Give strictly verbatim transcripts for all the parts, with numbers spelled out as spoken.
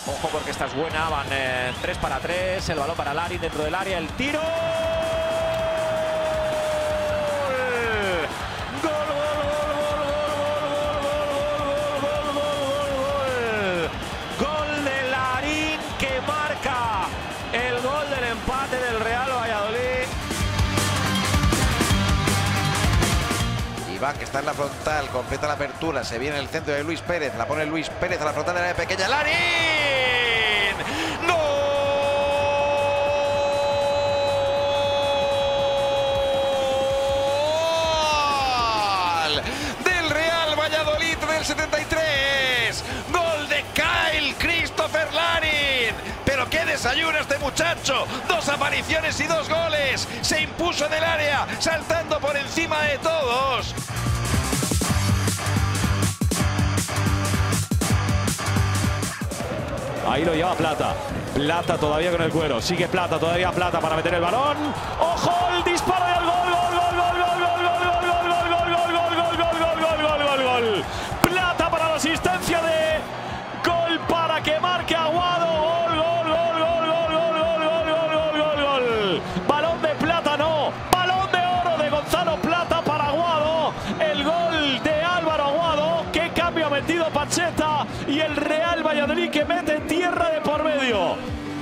Ojo porque esta es buena, van eh, tres para tres, el balón para Larin dentro del área, el tiro. ¡Gol! ¡Gol, gol, gol, gol, gol, gol, gol, gol, gol, gol! Gol de Larin que marca el gol del empate del Real Valladolid. Iván, que está en la frontal, completa la apertura, se viene el centro de Luis Pérez, la pone Luis Pérez a la frontal de la área pequeña, ¡Larin! ¡Gol! Del Real Valladolid del setenta y tres, gol de Kyle Christopher Larin. Pero qué desayuno este muchacho, dos apariciones y dos goles, se impuso en el área, saltando por encima de todos. Ahí lo lleva Plata. Plata todavía con el cuero. Sigue Plata, todavía Plata para meter el balón. ¡Ojo! El disparo del gol, gol, gol, gol, gol, gol, gol, gol, gol, gol, gol, gol, gol, gol, gol, gol, gol, gol. Plata para la asistencia de gol para que marque Aguado. Gol, gol, gol, gol, gol, gol, gol, gol, gol, gol, gol. Balón de Plata, no. Balón de oro de Gonzalo Plata para Aguado. El gol de Álvaro Aguado. Qué cambio ha metido Pacheta. Y el Real Valladolid que mete tierra de por medio.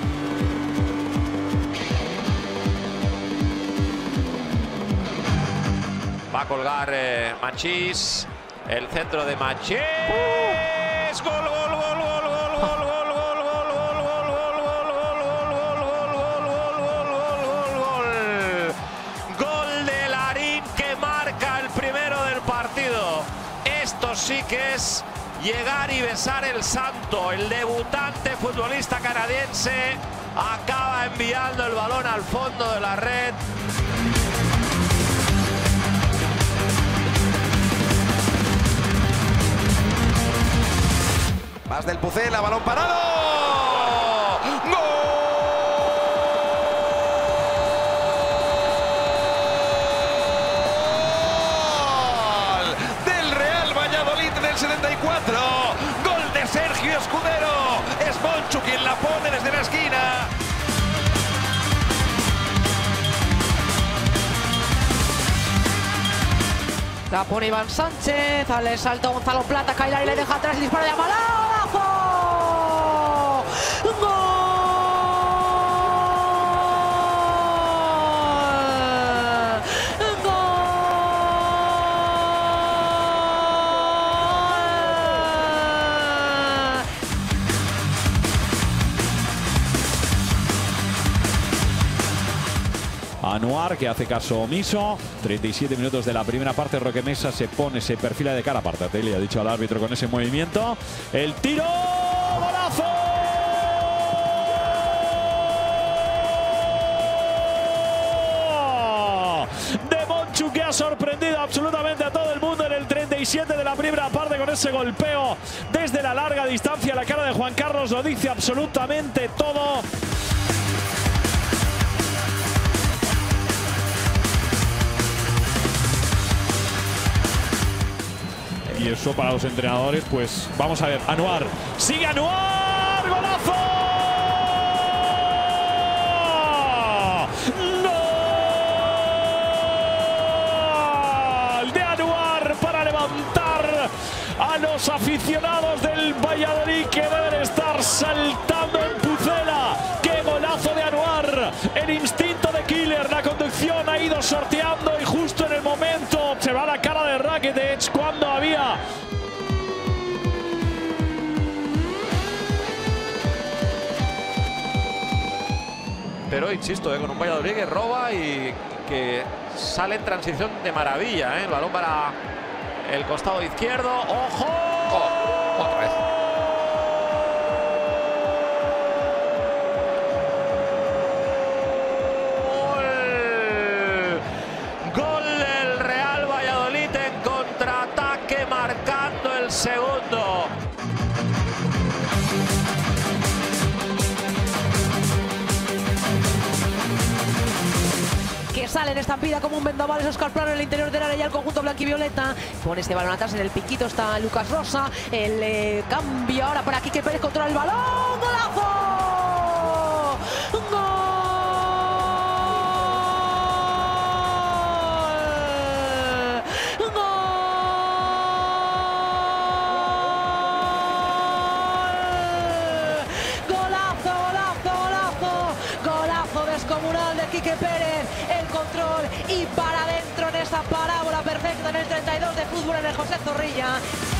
Va a colgar eh, Machís. El centro de Machís. Uh. Gol, gol, gol, gol, gol, gol, gol, gol, gol, gol, gol, gol. Gol de Larin que marca el primero del partido. Esto sí que es llegar y besar el santo. El debutante futbolista canadiense acaba enviando el balón al fondo de la red. Más del Pucela, balón parado. ¡Gol! Del Real Valladolid del setenta y cuatro. Gol de Sergio Escudero. Es Monchu quien la pone desde la esquina. La pone Iván Sánchez, al salto Gonzalo Plata, cae y le deja atrás el disparo de Amalá. ¡Abajo! ¡Gol! Anuar, que hace caso omiso. treinta y siete minutos de la primera parte. Roque Mesa se pone, se perfila de cara. Apártate, le ha dicho al árbitro con ese movimiento. El tiro. ¡Golazo! De Monchu, que ha sorprendido absolutamente a todo el mundo en el treinta y siete de la primera parte con ese golpeo desde la larga distancia. La cara de Juan Carlos lo dice absolutamente todo. Y eso para los entrenadores, pues vamos a ver. Anuar, sigue Anuar, golazo. Gol de Anuar para levantar a los aficionados del Valladolid que deben estar saltando en Pucela. ¡Qué golazo de Anuar! El instinto de killer, la conducción ha ido sorteando y justo en el momento se va la cara de Rakitic cuando había... Pero insisto, eh, con un Valladolid que roba y que sale en transición de maravilla. Eh. El balón para el costado izquierdo. ¡Ojo! Oh, otra vez. Gol del Real Valladolid en contraataque, marcando el segundo. Que sale sale en estampida como un vendaval Óscar Plano en el interior del área y el conjunto blanquivioleta. Pone este balón atrás, en el piquito está Lucas Rosa. El eh, cambio ahora para Quique Pérez, controla el balón. ¡Golazo! ¡Gol! Descomunal de Quique Pérez, el control y para adentro en esa parábola perfecta en el treinta y dos de fútbol en el José Zorrilla.